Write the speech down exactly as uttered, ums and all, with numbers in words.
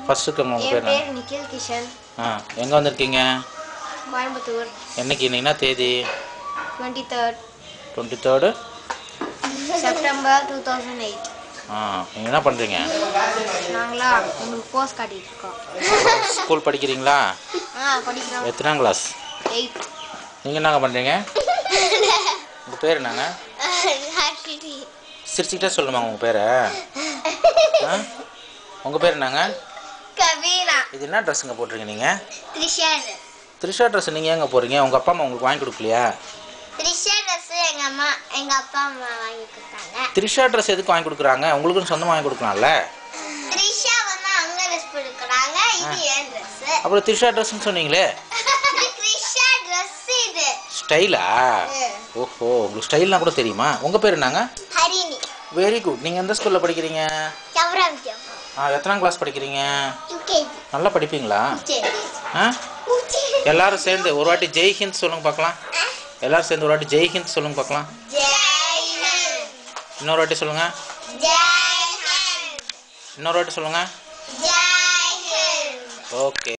ஃபர்ஸ்ட்டுக்கு உங்கள் என் பேர் பேர் நிக்கில் கிஷன். ஆ எங்கே வந்திருக்கீங்க? கோயம்புத்தூர். என்னைக்கு இன்னைக்குனா தேதி twenty third twenty third September two thousand eight. ஆ நீங்கள் என்ன பண்ணுறீங்க? நாங்களா உங்களுக்கு போஸ்ட் காட்டிட்டு இருக்கோம். ஸ்கூல் படிக்கிறீங்களா? ஆ படிக்கிறோம். எத்தனாம் கிளாஸ்? எயிட். நீங்கள் என்னங்க பண்ணுறீங்க? உங்கள் பேர் என்னங்க? சிரிச்சுக்கிட்டே சொல்லுமா உங்கள் பேரை? ஆ உங்கள் பேர் என்னங்க? கபீரா. இது என்ன ட்ரெஸ்ஸுங்க போட்டிருக்கீங்க நீங்கள்? த்ரிஷா. த்ரிஷா ட்ரெஸ் நீங்கள் எங்கே போகிறீங்க? உங்கள் அப்பா அம்மா உங்களுக்கு வாங்கி கொடுக்கலையா? த்ரிஷா ட்ரெஸ் எங்கள் அம்மா எங்கள் அப்பா அம்மா வாங்கி கொடுத்தாங்க. த்ரிஷா ட்ரெஸ் எதுக்கு வாங்கி கொடுக்குறாங்க? உங்களுக்குன்னு சொந்தமாக வாங்கி கொடுக்கலாம்ல? த்ரிஷா வந்து அங்கே ட்ரெஸ் போட்டுக்கிறாங்க. இது ஏன் ட்ரெஸ்? அப்புறம் த்ரிஷா ட்ரெஸ்ன்னு சொன்னீங்களே. த்ரிஷா ட்ரெஸ் இது. ஸ்டைலா? ஓஹோ, உங்களுக்கு ஸ்டைல்லாம் கூட தெரியுமா? உங்கள் பேர் என்னங்க? ஹரிணி. Very good. நீங்கள் எந்த ஸ்கூலில் படிக்கிறீங்க? சவராம். ஆ எத்தனாம் கிளாஸ் படிக்கிறீங்க? யூகேஜி. நல்லா படிப்பீங்களா? ஆ எல்லாரும் சேர்ந்து ஒரு வாட்டி ஜெய் ஹிந்த் சொல்லுங்க பார்க்கலாம். எல்லாரும் சேர்ந்து ஒரு வாட்டி ஜெய் ஹிந்த் சொல்லுங்க பார்க்கலாம். இன்னொரு வாட்டி சொல்லுங்க. இன்னொரு வாட்டி சொல்லுங்க. ஓகே.